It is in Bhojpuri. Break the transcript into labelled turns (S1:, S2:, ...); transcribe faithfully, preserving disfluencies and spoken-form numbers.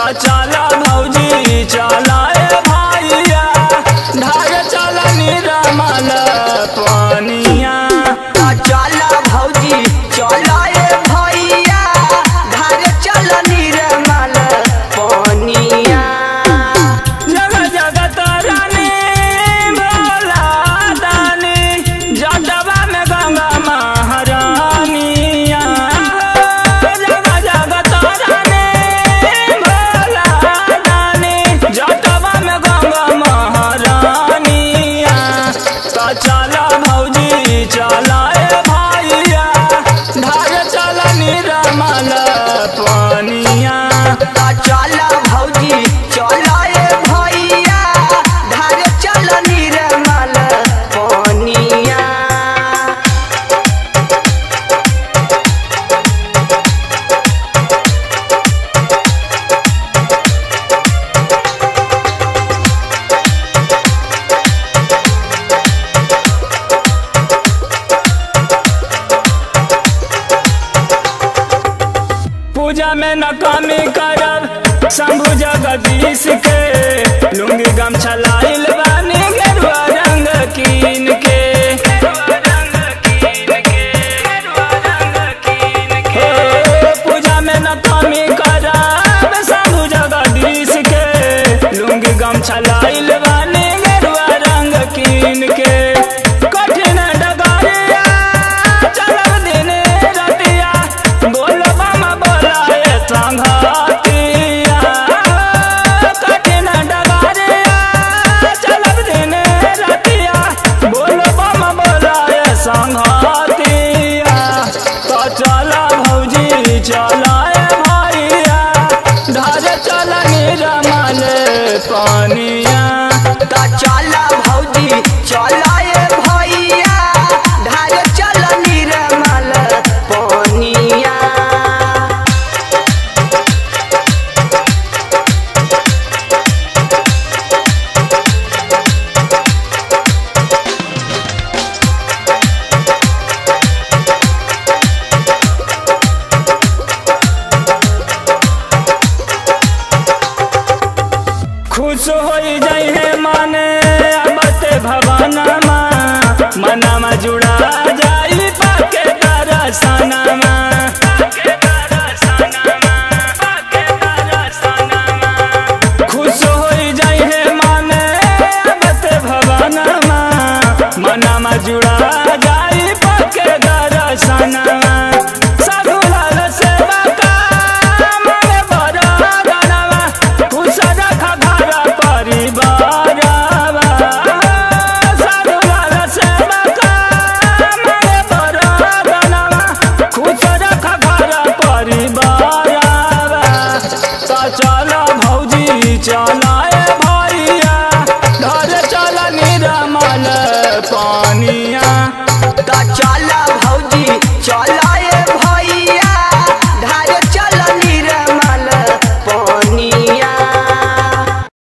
S1: चला भौजी चला ए भैया धार चला निरमल पानिया।
S2: चला भौजी चला ए भैया धार चला निरमल पानिया।
S1: जगह जगत रानी भोला दानी जटवा में गंगा महारानिया। जगह जगत रानी भोला दानी जटवा में गंगा महारानिया। तो चला भौजी चला ए भैया धार चला निरमल पानिया।
S2: चला भौजी चला ए भैया धार चला निरमल पानिया।
S1: पूजा में न कमी करब शंभु जगदीश के लुंगी गमछा लाइल बानी गेरुआ रंग कीन के। हो, पूजा में न कमी करब शंभु जगदीश के लुंगी गमछा लाइल बानी गेरुआ रंग कीन के। कठिन डगरिया चलब दिन रतिया बोल बम बोलाए संघातिया। कठिन डगरिया चलब दिन रतिया बोल बम बोलाए संघातिया। तो चला भौजी चला ए भैया धार चला निरमल पानिया।
S2: चला भौजी चला ए भैया धार चला निरमल पानिया।
S1: खुश हो जाइए माने अबते भवनमा मनमा जुड़ा जाई पाके दर्शनमा। खुश हो जाइए माने अबते भवनमा मनमा जुड़ा जाई पाके दर्शनमा। साधुलाल सेवा का माने बड़ा गणवा खुश रख घर परिवारवा। साधुलाल सेवा का माने बड़ा गणवा खुश रख घर परिवारवा। तो चला भौजी चला